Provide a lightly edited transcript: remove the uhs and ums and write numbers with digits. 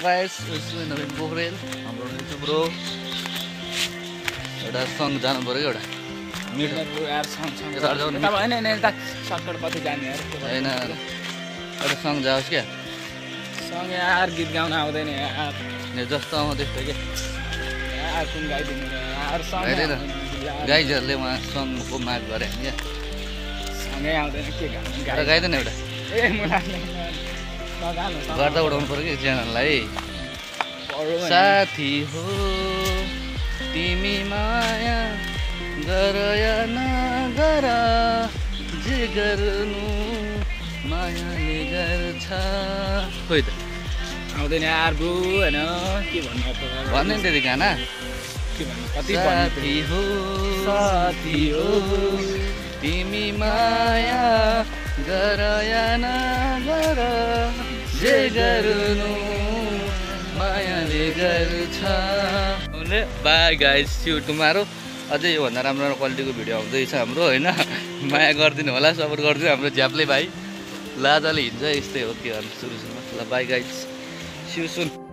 Guys, नवीन पोखरेल हाम्रो YouTube bro. एउटा song जानु पर्यो एउटा मिठो यार सङ यता जाउँ न हैन यता सर्टकट कति जाने यार हैन एउटा सङ जाओस् क्या सङ यार गीत गाउन आउँदैन यार जस्तो आउँछ त्यस्तो के यार कुन गाइदिनु यार सङ गाइदैन गाइजहरूले उहाँ सङको माग गरे क्या सँगै आउँदैन के गाउनु गाइदैन एउटा ए मलाई गर्दा उडाउनु पर्यो कि च्यानललाई साथी हो तिमी माया गर या नगर जे गर्नु मायाले गर्छ खोइ त आउँदैन यार ब्रो हैन के भन्नु त भन्ने नि त्यति गाना के भन्नु कति साथी हो तिमी माया गर या नगर जे गर्नु मायाले गर्छ bye guys see you tomorrow अझै योभन्दा राम्रो राम्रो क्वालिटीको भिडियो आउँदैछ हाम्रो होइन माया गरिदिनु होला सपोर्ट गरिदिनु हाम्रो झ्याप्ले भाइ लाजाले हिँड्छ यस्तै हो के गर्नु सुरु सुरुमा ल bye guys see you soon